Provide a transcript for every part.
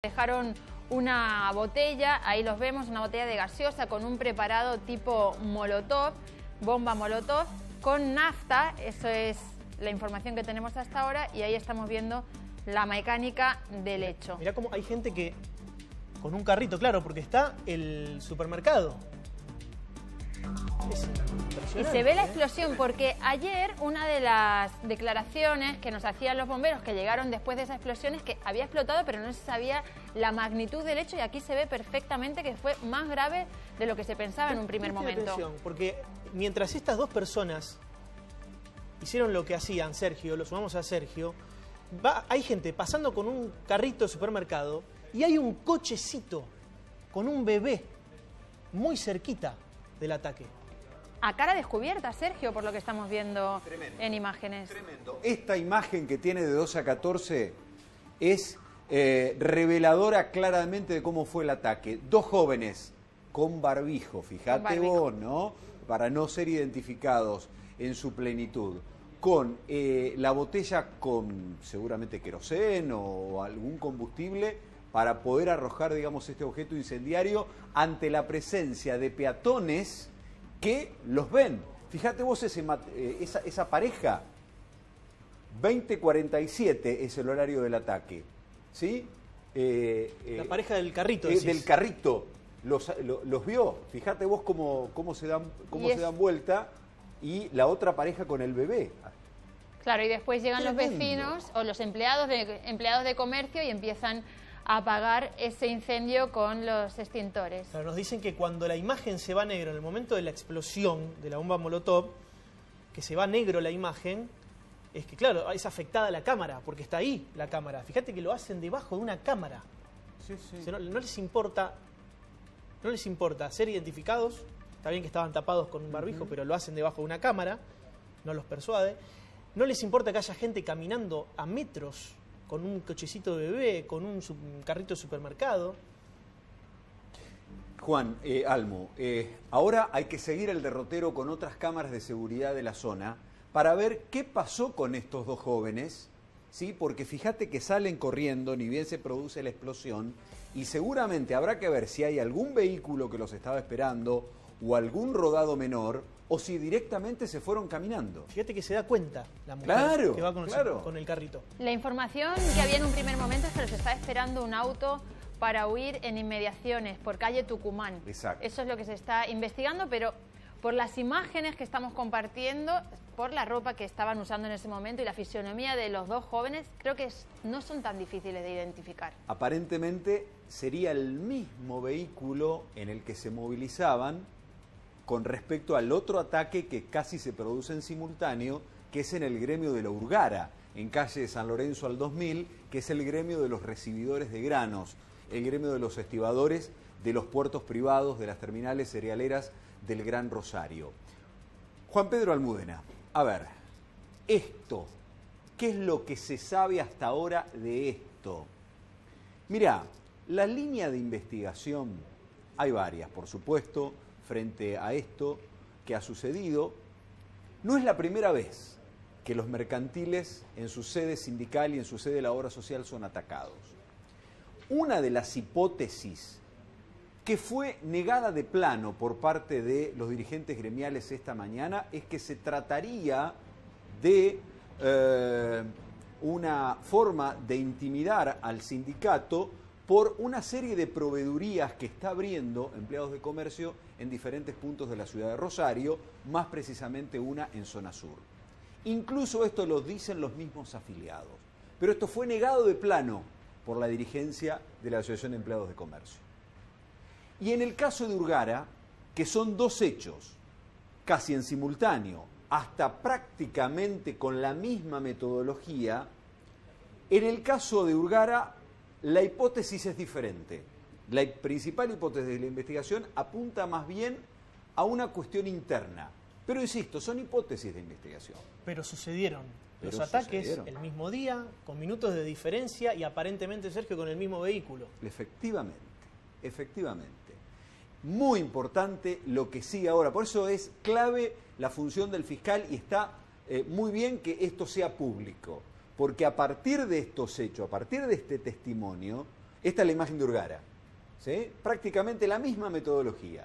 Dejaron una botella, ahí los vemos, una botella de gaseosa con un preparado tipo molotov, bomba molotov, con nafta. Eso es la información que tenemos hasta ahora, y ahí estamos viendo la mecánica del hecho. Mirá cómo hay gente que con un carrito, claro, porque está el supermercado. Es y se ve la explosión, porque ayer una de las declaraciones que nos hacían los bomberos que llegaron después de esa explosión es que había explotado, pero no se sabía la magnitud del hecho, y aquí se ve perfectamente que fue más grave de lo que se pensaba en un primer momento. Atención, porque mientras estas dos personas hicieron lo que hacían, Sergio, lo sumamos a Sergio, hay gente pasando con un carrito de supermercado y hay un cochecito con un bebé muy cerquita del ataque. A cara descubierta, Sergio, por lo que estamos viendo en imágenes. Tremendo. Esta imagen que tiene de 12 a 14 es reveladora claramente de cómo fue el ataque. Dos jóvenes con barbijo, fíjate vos, ¿no? Para no ser identificados en su plenitud. Con la botella con seguramente queroseno o algún combustible para poder arrojar, digamos, este objeto incendiario ante la presencia de peatones que los ven. Fíjate vos esa pareja, 20:47 es el horario del ataque, ¿sí? La pareja del carrito, del carrito, los vio. Fíjate vos cómo se dan vuelta, y la otra pareja con el bebé. Claro, y después llegan los vecinos o los empleados de comercio y empiezan a apagar ese incendio con los extintores. Claro, nos dicen que cuando la imagen se va negro, en el momento de la explosión de la bomba molotov, que se va negro la imagen, es que claro, es afectada la cámara, porque está ahí la cámara. Fíjate que lo hacen debajo de una cámara. Sí, sí. O sea, no les importa ser identificados. Está bien que estaban tapados con un barbijo, pero lo hacen debajo de una cámara, no los persuade. No les importa que haya gente caminando a metros con un cochecito de bebé, con un carrito de supermercado. Juan, Almo, ahora hay que seguir el derrotero con otras cámaras de seguridad de la zona para ver qué pasó con estos dos jóvenes, ¿sí? Porque fíjate que salen corriendo, ni bien se produce la explosión, y seguramente habrá que ver si hay algún vehículo que los estaba esperando o algún rodado menor, o si directamente se fueron caminando. Fíjate que se da cuenta la mujer que va con el carrito. La información que había en un primer momento es que los estaba esperando un auto para huir en inmediaciones por calle Tucumán. Exacto. Eso es lo que se está investigando, pero por las imágenes que estamos compartiendo, por la ropa que estaban usando en ese momento y la fisionomía de los dos jóvenes, creo que no son tan difíciles de identificar. Aparentemente sería el mismo vehículo en el que se movilizaban con respecto al otro ataque que casi se produce en simultáneo, que es en el gremio de la Urgara, en calle de San Lorenzo al 2000, que es el gremio de los recibidores de granos, el gremio de los estibadores de los puertos privados, de las terminales cerealeras del Gran Rosario. Juan Pedro Almudena, a ver, esto, ¿qué es lo que se sabe hasta ahora de esto? Mirá, la línea de investigación, hay varias, por supuesto, frente a esto que ha sucedido. No es la primera vez que los mercantiles en su sede sindical y en su sede de la obra social son atacados. Una de las hipótesis que fue negada de plano por parte de los dirigentes gremiales esta mañana es que se trataría de una forma de intimidar al sindicato por una serie de proveedurías que está abriendo empleados de comercio en diferentes puntos de la ciudad de Rosario, más precisamente una en zona sur. Incluso esto lo dicen los mismos afiliados, pero esto fue negado de plano por la dirigencia de la Asociación de Empleados de Comercio. Y en el caso de Urgara, que son dos hechos, casi en simultáneo, hasta prácticamente con la misma metodología, en el caso de Urgara, la hipótesis es diferente. La principal hipótesis de la investigación apunta más bien a una cuestión interna. Pero insisto, son hipótesis de investigación. Pero sucedieron los ataques el mismo día, con minutos de diferencia y aparentemente, Sergio, con el mismo vehículo. Efectivamente, efectivamente. Muy importante lo que sigue ahora. Por eso es clave la función del fiscal y está muy bien que esto sea público. Porque a partir de estos hechos, a partir de este testimonio, Esta es la imagen de Urgara, ¿sí? Prácticamente la misma metodología.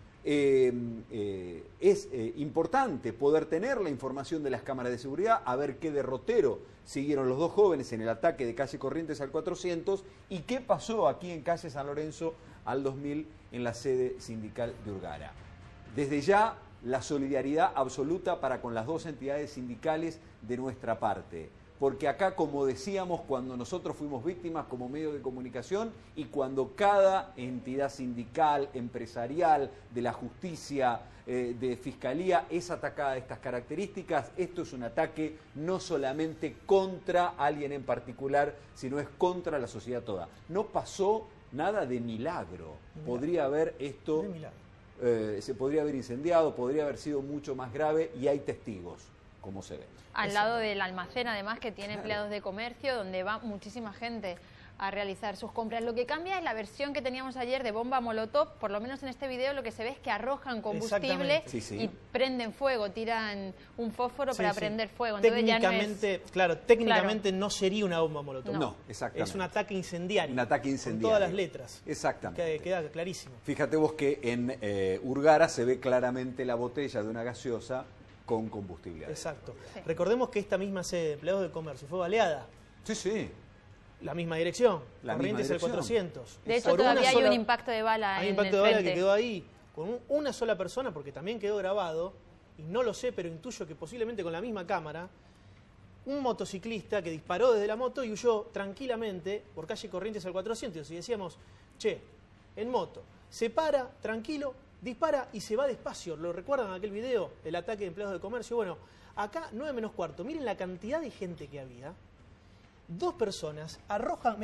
Es importante poder tener la información de las cámaras de seguridad, a ver qué derrotero siguieron los dos jóvenes en el ataque de calle Corrientes al 400 y qué pasó aquí en calle San Lorenzo al 2000 en la sede sindical de Urgara. Desde ya, la solidaridad absoluta para con las dos entidades sindicales de nuestra parte. Porque acá, como decíamos, cuando nosotros fuimos víctimas como medio de comunicación y cuando cada entidad sindical, empresarial, de la justicia, de fiscalía, es atacada de estas características, esto es un ataque no solamente contra alguien en particular, sino es contra la sociedad toda. No pasó nada de milagro. Podría haber esto, se podría haber incendiado, podría haber sido mucho más grave y hay testigos, como se ve. Al lado del almacén, además, que tiene empleados de comercio, donde va muchísima gente a realizar sus compras. Lo que cambia es la versión que teníamos ayer de bomba molotov. Por lo menos en este video lo que se ve es que arrojan combustible y prenden fuego, tiran un fósforo para prender fuego. Entonces técnicamente, ya no es... técnicamente no sería una bomba molotov. No, exactamente. Es un ataque incendiario. Un ataque incendiario. Con todas las letras. Exactamente. Queda clarísimo. Fíjate vos que en Urgara se ve claramente la botella de una gaseosa con combustible. Exacto. Sí. Recordemos que esta misma sede de empleados de comercio fue baleada. Sí, sí. La misma dirección. Corrientes al 400. De hecho, todavía hay un impacto de bala en el frente. Hay un impacto de bala que quedó ahí con una sola persona, porque también quedó grabado, y no lo sé, pero intuyo que posiblemente con la misma cámara, un motociclista que disparó desde la moto y huyó tranquilamente por calle Corrientes al 400. Y decíamos, che, en moto, se para, tranquilo, dispara y se va despacio. ¿Lo recuerdan aquel video? El ataque de empleados de comercio. Bueno, acá 9 menos cuarto. Miren la cantidad de gente que había. Dos personas arrojan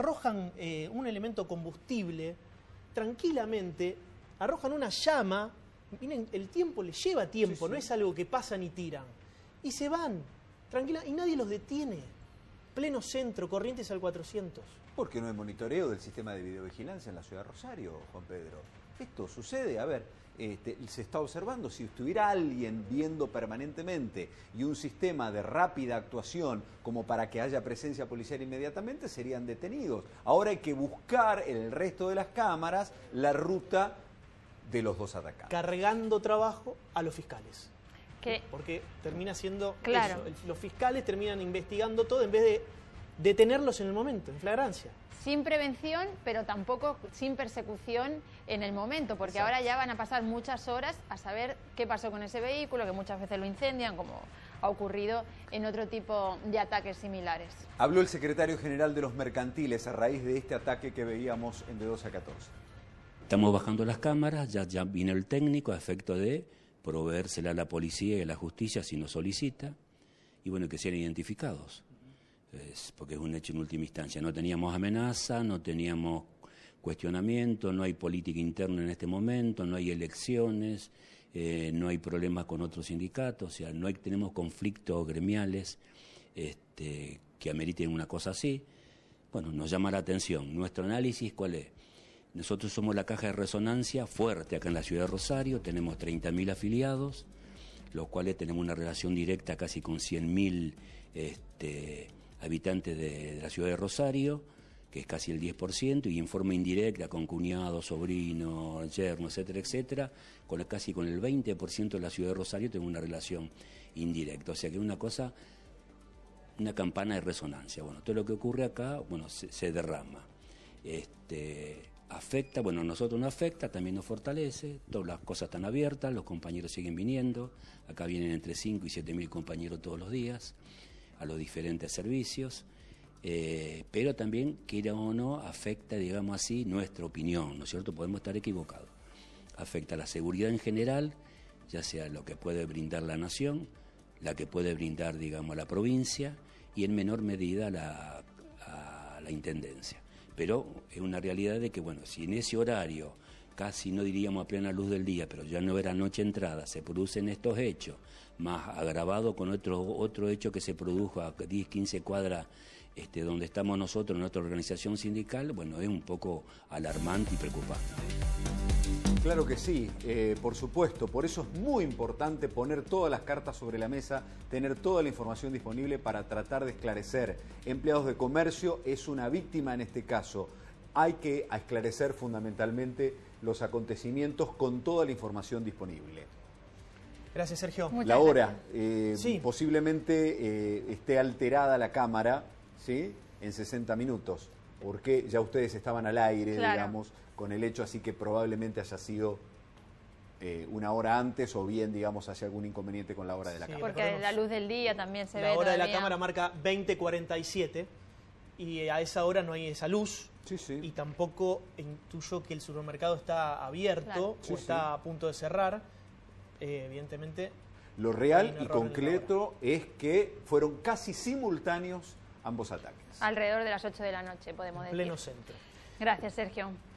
un elemento combustible tranquilamente, arrojan una llama. Miren, el tiempo les lleva tiempo, no es algo que pasan y tiran. Y se van, tranquila, y nadie los detiene. Pleno centro, Corrientes al 400. ¿Por qué no hay monitoreo del sistema de videovigilancia en la ciudad de Rosario, Juan Pedro? Esto sucede, a ver, se está observando, si estuviera alguien viendo permanentemente y un sistema de rápida actuación como para que haya presencia policial inmediatamente, serían detenidos. Ahora hay que buscar en el resto de las cámaras la ruta de los dos atacados. Cargando trabajo a los fiscales. ¿Qué? Porque termina siendo claro. Eso. Los fiscales terminan investigando todo en vez de detenerlos en el momento, en flagrancia. Sin prevención, pero tampoco sin persecución en el momento, porque Exacto. Ahora ya van a pasar muchas horas a saber qué pasó con ese vehículo, que muchas veces lo incendian, como ha ocurrido en otro tipo de ataques similares. Habló el secretario general de los mercantiles a raíz de este ataque que veíamos en de 12 a 14. Estamos bajando las cámaras, ya vino el técnico a efecto de proveérsela a la policía y a la justicia si nos solicita, y bueno, que sean identificados. Porque es un hecho en última instancia. No teníamos amenaza, no teníamos cuestionamiento, no hay política interna en este momento, no hay elecciones, no hay problemas con otros sindicatos, o sea, tenemos conflictos gremiales que ameriten una cosa así. Bueno, nos llama la atención. Nuestro análisis, ¿cuál es? Nosotros somos la caja de resonancia fuerte acá en la ciudad de Rosario, tenemos 30.000 afiliados, los cuales tenemos una relación directa casi con 100.000 habitantes de la ciudad de Rosario, que es casi el 10%, y en forma indirecta con cuñados, sobrinos, yernos, etcétera, etcétera, casi con el 20% de la ciudad de Rosario tengo una relación indirecta. O sea que es una cosa, una campana de resonancia. Bueno, todo lo que ocurre acá, bueno, se derrama. Afecta, bueno, a nosotros nos afecta, también nos fortalece, todas las cosas están abiertas, los compañeros siguen viniendo, acá vienen entre 5 y 7.000 compañeros todos los días, a los diferentes servicios, pero también, quiera o no, afecta, digamos así, nuestra opinión, ¿no es cierto? Podemos estar equivocados. Afecta a la seguridad en general, ya sea lo que puede brindar la nación, la que puede brindar, digamos, la provincia, y en menor medida a la intendencia. Pero es una realidad de que, bueno, si en ese horario, casi no diríamos a plena luz del día, pero ya no era noche entrada, se producen estos hechos, más agravado con otro hecho que se produjo a 10, 15 cuadras donde estamos nosotros, en nuestra organización sindical, bueno, es un poco alarmante y preocupante. Claro que sí, por supuesto, por eso es muy importante poner todas las cartas sobre la mesa, tener toda la información disponible para tratar de esclarecer. Empleados de comercio es una víctima en este caso. hay que esclarecer fundamentalmente los acontecimientos con toda la información disponible. Gracias, Sergio. Muchas La hora, gracias. Sí. posiblemente esté alterada la cámara, ¿sí?, en 60 minutos, porque ya ustedes estaban al aire, Claro. digamos, con el hecho, así que probablemente haya sido una hora antes, o bien, digamos, haya algún inconveniente con la hora de la Sí, cámara. Porque la luz del día también se ve La hora de la todavía. cámara marca 20:47 y a esa hora no hay esa luz. Sí, sí. Y tampoco intuyo que el supermercado está abierto Claro. Sí, o está a punto de cerrar. Evidentemente, Lo Hay real un y error en la concreto es que fueron casi simultáneos ambos ataques. Alrededor de las 8 de la noche, podemos en decir. pleno centro. Gracias, Sergio.